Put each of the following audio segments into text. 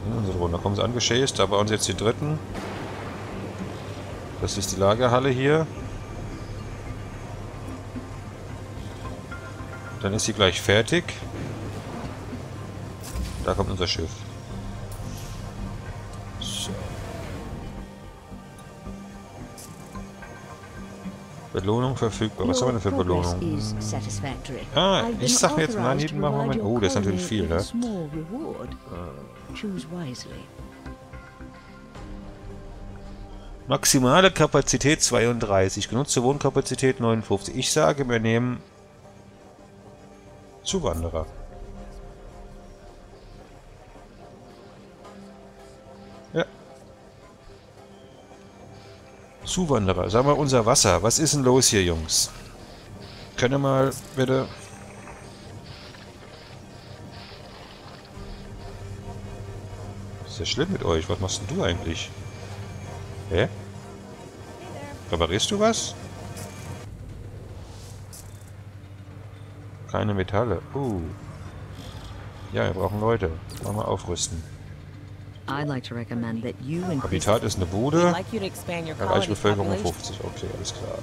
In unsere Drohnen. Da kommen sie angeschäst. Da bauen sie jetzt die dritten. Das ist die Lagerhalle hier. Dann ist sie gleich fertig. Da kommt unser Schiff. So. Belohnung verfügbar. Was haben wir denn für Belohnung? Ah, ich sag jetzt mal, machen wir mal. Oh, das ist natürlich viel, ne? Maximale Kapazität 32. Genutzte Wohnkapazität 59. Ich sage, wir nehmen Zuwanderer. Ja. Zuwanderer. Sagen wir unser Wasser. Was ist denn los hier, Jungs? Können wir mal bitte... Was ist ja schlimm mit euch? Was machst denn du eigentlich? Hä? Reparierst du was? Keine Metalle. Ja, wir brauchen Leute. Machen wir aufrüsten. Habitat ist eine Bude. Erreicht Bevölkerung um 50. Okay, alles klar.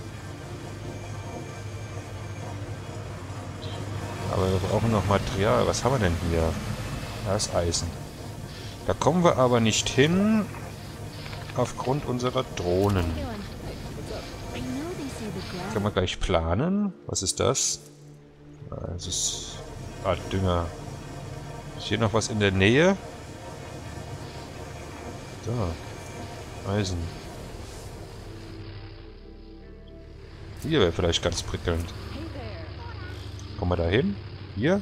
Aber wir brauchen noch Material. Was haben wir denn hier? Da ist Eisen. Da kommen wir aber nicht hin aufgrund unserer Drohnen. Können wir gleich planen? Was ist das? Das ist Dünger. Ist hier noch was in der Nähe? Da. Eisen. Hier wäre vielleicht ganz prickelnd. Kommen wir da hin? Hier?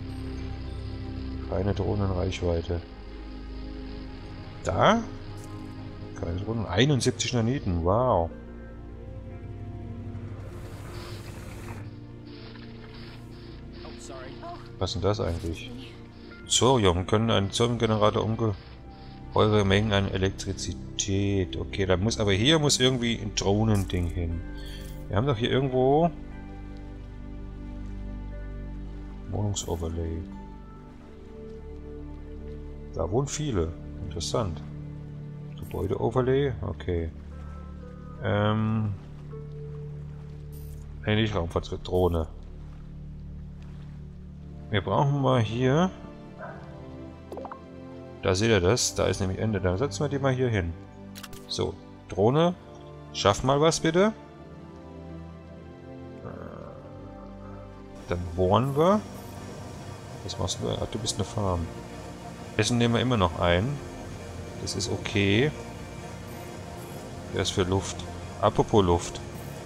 Keine Drohnenreichweite. Da? Keine Drohnen. 71 Naniten. Wow. Was ist denn das eigentlich? Thorium. Können einen Thoriumgenerator ungeheure Mengen an Elektrizität. Okay, da muss aber hier muss irgendwie ein Drohnending hin. Wir haben doch hier irgendwo Wohnungsoverlay. Da wohnen viele. Interessant. Gebäude-Overlay. Okay. Nicht Raumfahrzeug, Drohne. Wir brauchen mal hier. Da seht ihr das. Da ist nämlich Ende. Dann setzen wir die mal hier hin. So. Drohne. Schaff mal was bitte. Dann bohren wir. Was machst du? Ach, du bist eine Farm. Essen nehmen wir immer noch ein. Das ist okay. Der ist für Luft. Apropos Luft.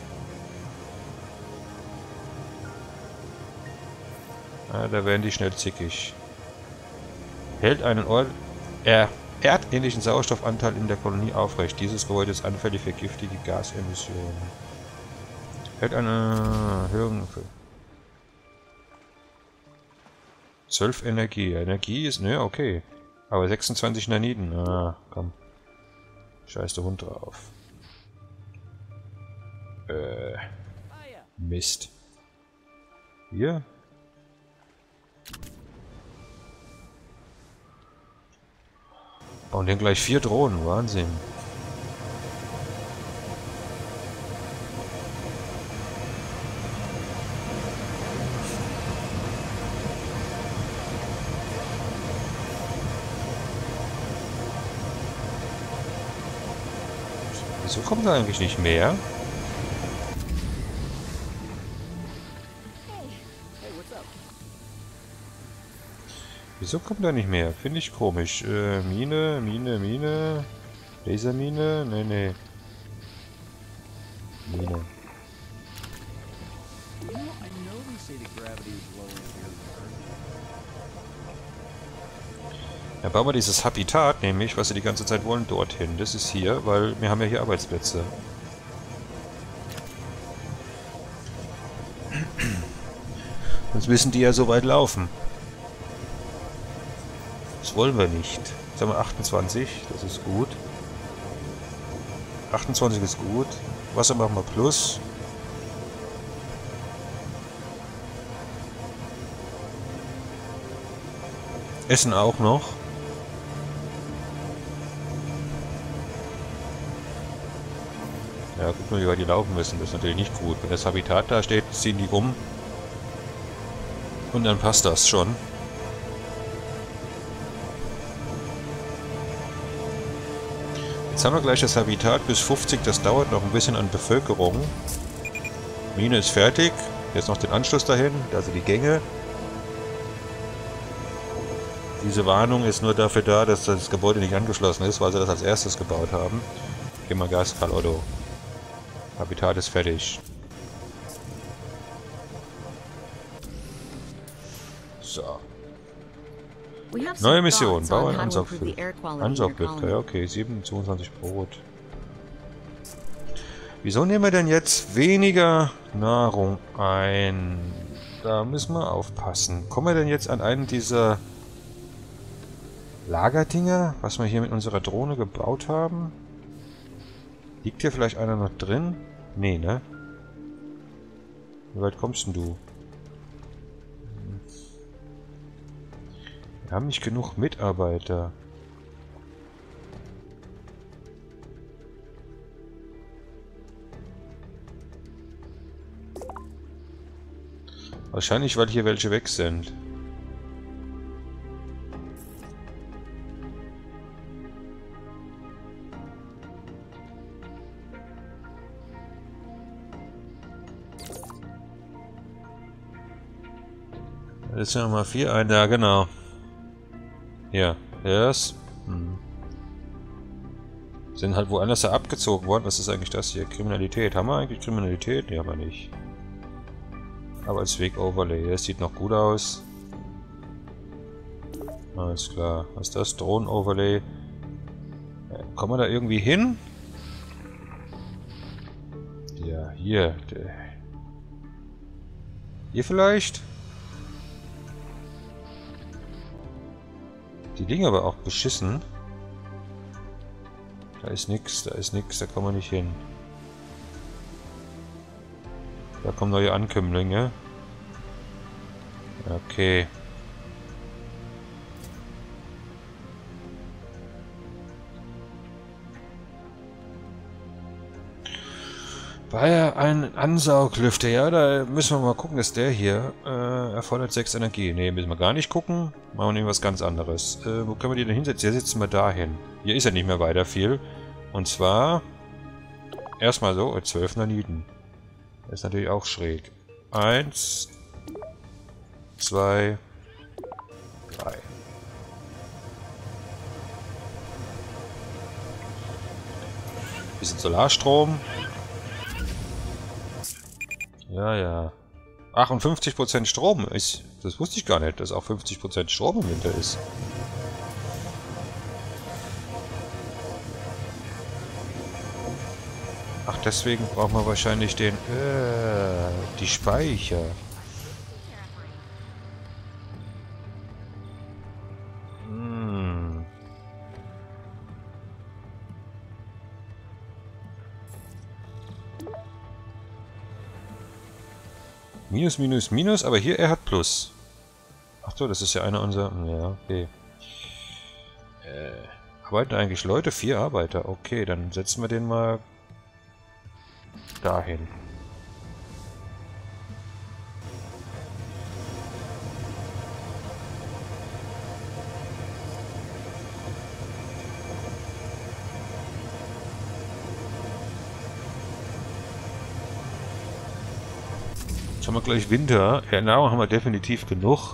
Ah, da werden die schnell zickig. Hält einen erdähnlichen Sauerstoffanteil in der Kolonie aufrecht. Dieses Gebäude ist anfällig für giftige Gasemissionen. Hält eine Höhe für 12 Energie. Energie ist, ne, okay. Aber 26 Naniten. Ah, komm. Scheiß der Hund drauf. Mist. Hier? Und dann gleich 4 Drohnen. Wahnsinn. Wieso kommt da eigentlich nicht mehr? Wieso kommt da nicht mehr? Finde ich komisch. Mine. Lasermine? Nee. Mine. Ja, bauen wir dieses Habitat, nämlich, was sie die ganze Zeit wollen, dorthin. Das ist hier, weil wir haben ja hier Arbeitsplätze. Sonst müssen die ja so weit laufen. Das wollen wir nicht. Jetzt haben wir 28, das ist gut. 28 ist gut. Wasser machen wir plus. Essen auch noch. Ja, guck mal, wie weit die laufen müssen. Das ist natürlich nicht gut. Wenn das Habitat da steht, ziehen die um. Und dann passt das schon. Jetzt haben wir gleich das Habitat bis 50. Das dauert noch ein bisschen an Bevölkerung. Mine ist fertig. Jetzt noch den Anschluss dahin. Also die Gänge. Diese Warnung ist nur dafür da, dass das Gebäude nicht angeschlossen ist, weil sie das als erstes gebaut haben. Gib mal Gas, Karl Otto. Habitat ist fertig. So. Neue Mission. Bau ein Ansauglüfter. Ja, okay. 27 Brot. Wieso nehmen wir denn jetzt weniger Nahrung ein? Da müssen wir aufpassen. Kommen wir denn jetzt an einen dieser Lagerdinger, was wir hier mit unserer Drohne gebaut haben? Liegt hier vielleicht einer noch drin? Nee, ne? Wie weit kommst denn du? Wir haben nicht genug Mitarbeiter. Wahrscheinlich, weil hier welche weg sind. Jetzt sind nochmal 4 ein. Ja, genau. Ja, yes. Sind halt woanders da abgezogen worden. Was ist eigentlich das hier? Kriminalität. Haben wir eigentlich Kriminalität? Nee, haben wir nicht. Arbeitsweg-Overlay. Das sieht noch gut aus. Alles klar. Was ist das? Drohnen-Overlay. Kommen wir da irgendwie hin? Ja, hier. Hier vielleicht? Die Dinge aber auch beschissen. Da ist nix, da kommen wir nicht hin. Da kommen neue Ankömmlinge. Okay. War ja ein Ansauglüfter, ja, da müssen wir mal gucken, dass der hier erfordert 6 Energie. Ne, müssen wir gar nicht gucken. Machen wir nämlich was ganz anderes. Wo können wir die denn hinsetzen? Hier sitzen wir dahin. Hier ist ja nicht mehr weiter viel. Und zwar erstmal so 12 Naniten. Das ist natürlich auch schräg. 1, 2, 3. Bisschen Solarstrom. Ja, ja. 58% Strom ist. Das wusste ich gar nicht, dass auch 50% Strom im Winter ist. Ach, deswegen brauchen wir wahrscheinlich den. Die Speicher. Minus, minus, minus, aber hier, er hat Plus. Ach so, das ist ja einer unserer... Ja, okay. Arbeiten eigentlich Leute? 4 Arbeiter. Okay, dann setzen wir den mal dahin. Jetzt haben wir gleich Winter. Ja, Nahrung haben wir definitiv genug.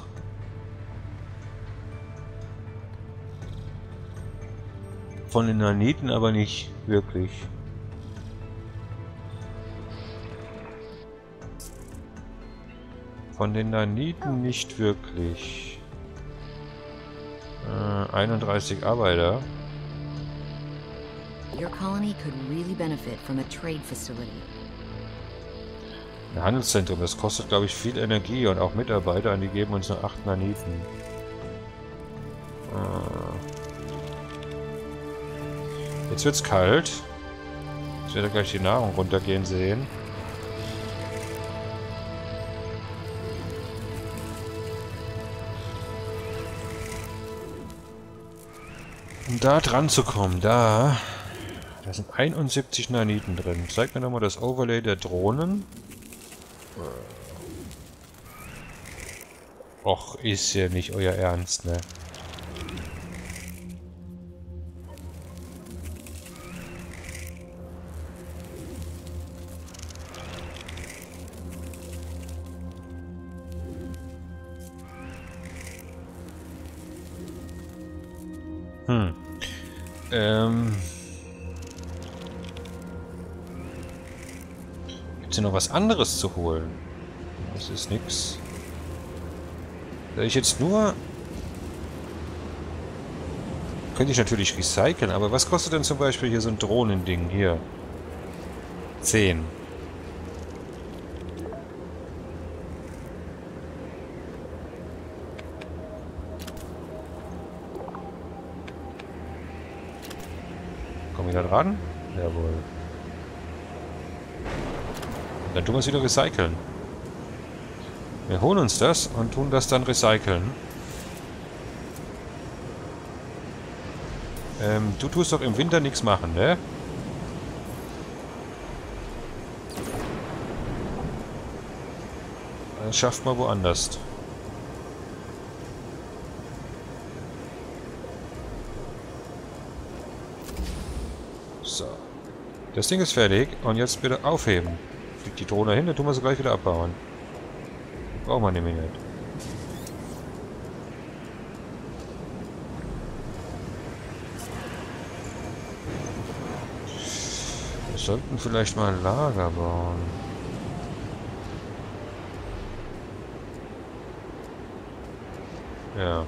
Von den Naniten aber nicht wirklich. Von den Naniten nicht wirklich. 31 Arbeiter. Your colony could really benefit from a trade facility. Ein Handelszentrum, das kostet, glaube ich, viel Energie und auch Mitarbeiter, und die geben uns nur 8 Naniten. Jetzt wird's kalt. Jetzt wird gleich die Nahrung runtergehen sehen. Um da dran zu kommen, da Da sind 71 Naniten drin. Zeig mir nochmal das Overlay der Drohnen. Och, ist ja nicht euer Ernst, ne? Gibt's hier noch was anderes zu holen? Das ist nix. Da ich jetzt nur... Könnte ich natürlich recyceln, aber was kostet denn zum Beispiel hier so ein Drohnending? Hier. 10. Kommen wir da dran? Jawohl. Und dann tun wir es wieder recyceln. Wir holen uns das und tun das dann recyceln. Du tust doch im Winter nichts machen, ne? Das schafft man woanders. So. Das Ding ist fertig und jetzt bitte aufheben. Fliegt die Drohne hin, dann tun wir sie gleich wieder abbauen. Brauchen wir nämlich nicht. Wir sollten vielleicht mal ein Lager bauen. Ja.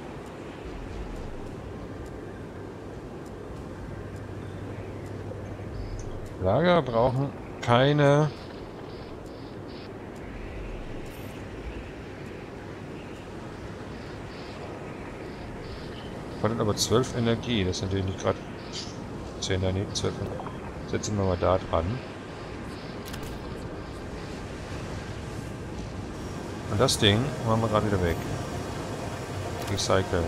Lager brauchen keine... Fordert aber 12 Energie. Das ist natürlich nicht gerade 10 daneben, 12. Setzen wir mal da dran. Und das Ding machen wir gerade wieder weg. Recyceln.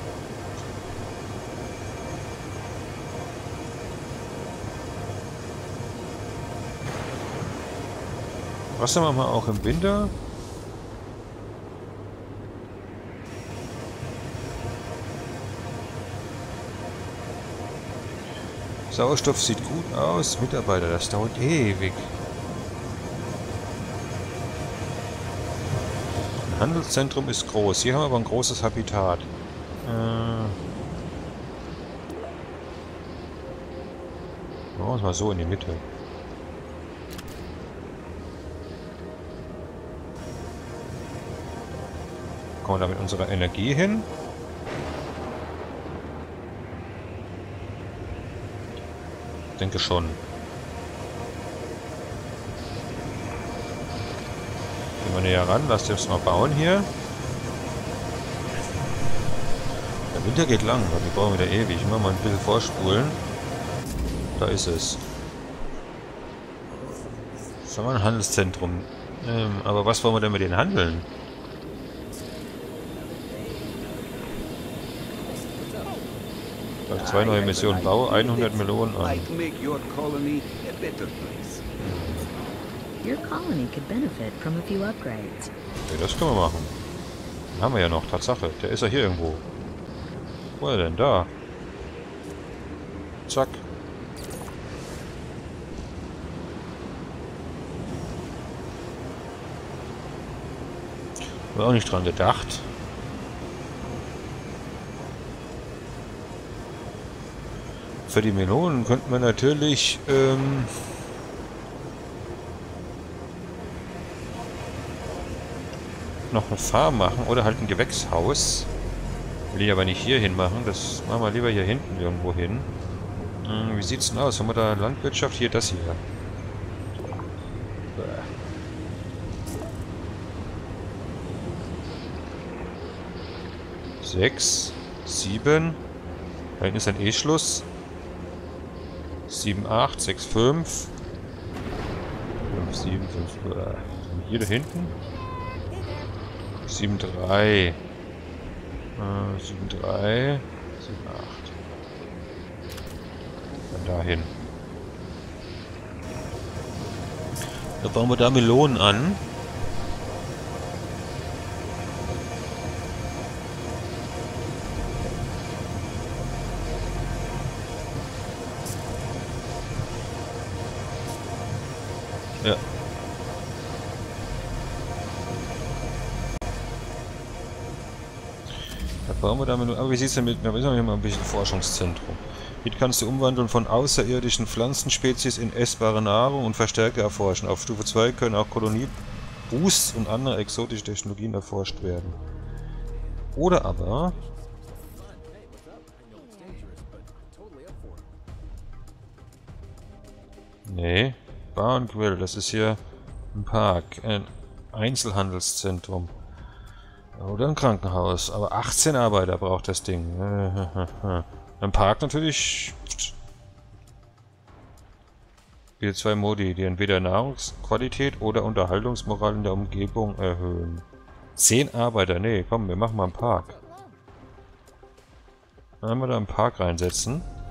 Wasser machen wir auch im Winter. Sauerstoff sieht gut aus. Mitarbeiter, das dauert ewig. Ein Handelszentrum ist groß. Hier haben wir aber ein großes Habitat. Machen wir es mal so in die Mitte. Kommen wir da mit unserer Energie hin? Ich denke schon. Gehen wir näher ran, lasst uns mal bauen hier. Der Winter geht lang, weil wir bauen wieder ewig. Immer mal ein bisschen vorspulen. Da ist es. Das haben wir ein Handelszentrum. Aber was wollen wir denn mit denen handeln? Zwei neue Missionen. Bau 100 Millionen an. Your colony could benefit from a few upgrades. Okay, das können wir machen. Den haben wir ja noch, Tatsache. Der ist ja hier irgendwo. Wo ist er denn? Da. Zack. War auch nicht dran gedacht. Für die Melonen könnten wir natürlich noch eine Farm machen oder halt ein Gewächshaus. Will ich aber nicht hier hin machen. Das machen wir lieber hier hinten irgendwo hin. Wie sieht's denn aus? Haben wir da Landwirtschaft? Hier, das hier. 6, 7. Da hinten ist ein E-Schluss. 7, 8, 6, 5. 5, 7, 5. Hier da hinten. 7, 3. 7, 3. 7, 8. Dann dahin. Da bauen wir da Melonen an. Ja. Da bauen wir da Melonen. Aber wie sieht es denn mit... Wir müssen hier mal ein bisschen Forschungszentrum. Hier kannst du Umwandeln von außerirdischen Pflanzenspezies in essbare Nahrung und Verstärker erforschen. Auf Stufe 2 können auch Kolonie-Boosts und andere exotische Technologien erforscht werden. Oder aber... Nee, Bar und Grill, das ist hier ein Park, ein Einzelhandelszentrum. Oder ein Krankenhaus, aber 18 Arbeiter braucht das Ding. Ein Park natürlich... Bietet 2 Modi, die entweder Nahrungsqualität oder Unterhaltungsmoral in der Umgebung erhöhen. 10 Arbeiter, nee, komm, wir machen mal einen Park. Dann wir da einen Park reinsetzen.